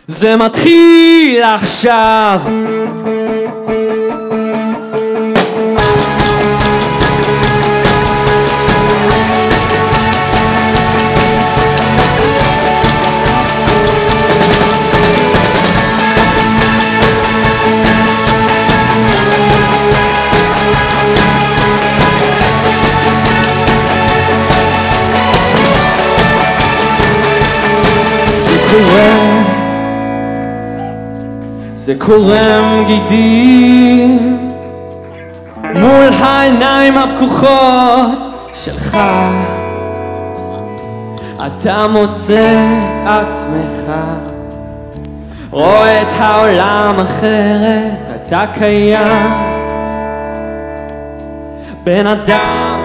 זה מתחיל עכשיו. זה קורם גידים מול העיניים הפקוחות שלך. אתה מוצא עצמך, רואה את העולם אחרת, אתה קיים. בן אדם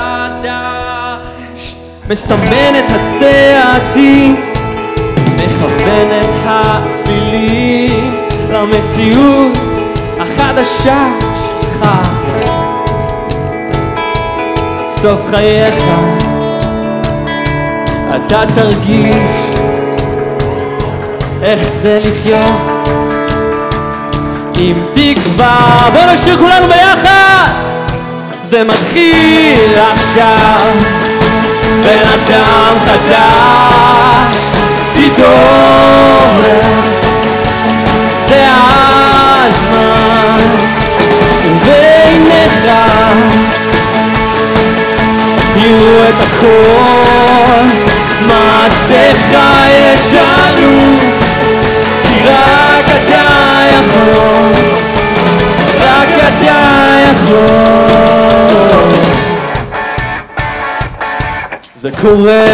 חדש, מסמן את הצעדים, מכוון את הצלילים למציאות החדשה שלך. עד סוף חייך אתה תרגיש איך זה לחיות עם תקווה. בוא נשיר כולנו ביחד. זה מתחיל עכשיו. בן אדם חדש תתעורר, זה הזמן, ובעיניך יראו את הכל, מעשיך ישנו, כי רק אתה יכול, רק אתה יכול. זה קורה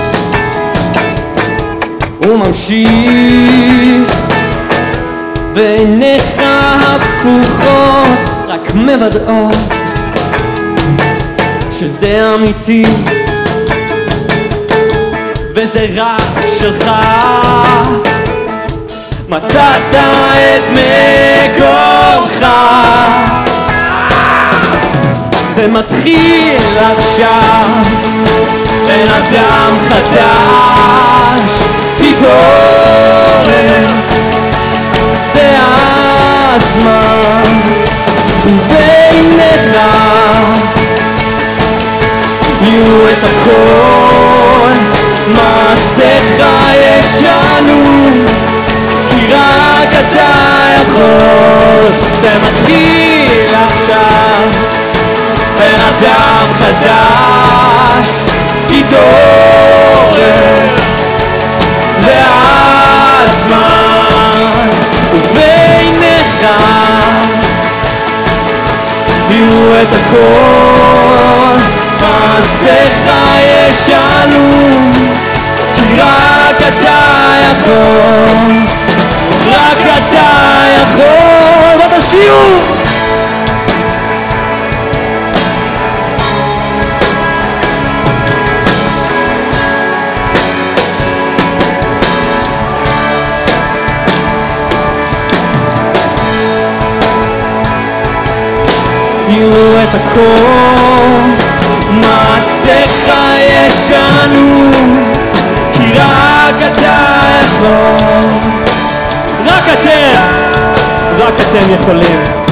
וממשיך, ועיניך הפקוחות רק מוודאות שזה אמיתי וזה רק שלך. מצאת את מקומך. זה מתחיל עכשיו. בן אדם חדש תתעורר, זה הזמן, ובעיניך יהיו את הכל, מעשיך ישנו, כי רק אתה יכול. זה מתחיל עכשיו. בן אדם חדש תתעורר, זה הזמן, ובעיניך יהיו את הכל, מעשיך ישנו, כי רק אתה יכול, רק אתה יכול. בוא תשירו. יראו את הכל, מעשיך ישנו, כי רק אתה יכול, רק אתם יכולים.